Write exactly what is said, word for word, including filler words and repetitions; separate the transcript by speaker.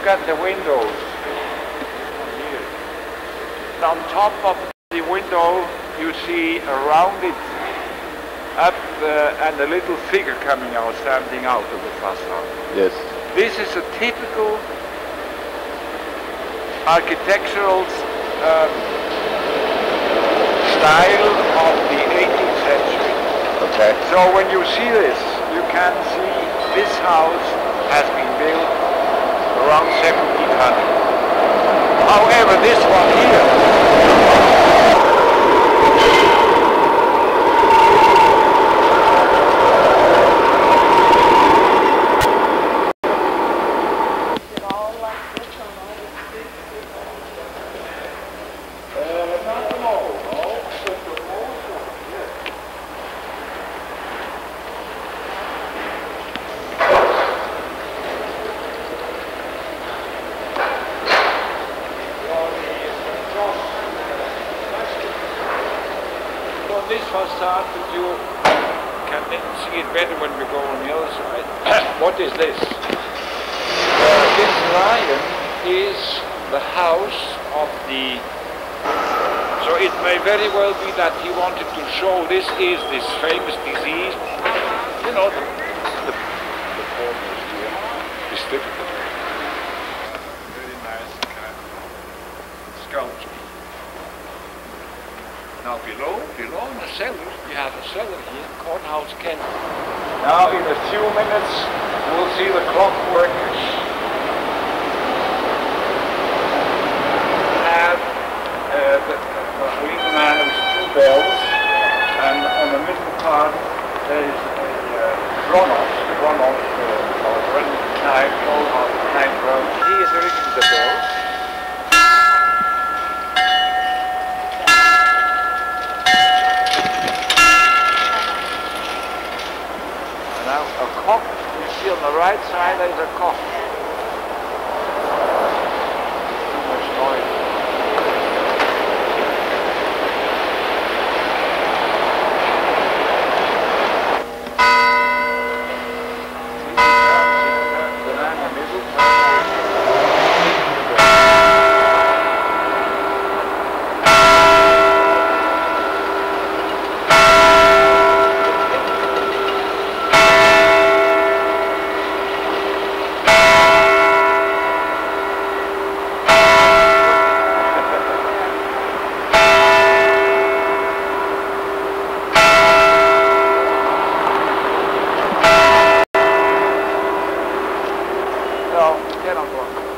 Speaker 1: at the windows. Here. On top of the window you see around it up uh, and a little figure coming out, standing out of the facade.
Speaker 2: Yes.
Speaker 1: This is a typical architectural um, style of the eighteenth century.
Speaker 2: Okay.
Speaker 1: So when you see this, you can see this house has been built around seventeen hundred. However, this one here, this facade, but you can see it better when we go on the other side. What is this? Uh, this lion is the house of the... So it may very well be that he wanted to show this is this famous disease. You know, the, the, the corners here is difficult. Very nice kind of sculpture. Now below, below in the cellar, we have a cellar here, Cornhouse Kent. Now in a few minutes, we'll see the clockwork. Have uh, the, the little man with two bells, and on the middle part there is a uh, chronos, the chronos, uh, or running time, all about time road. He is ringing the bells. Now, a cock, you see on the right side there is a cock. Too much noise. The man in the middle. No, get on board.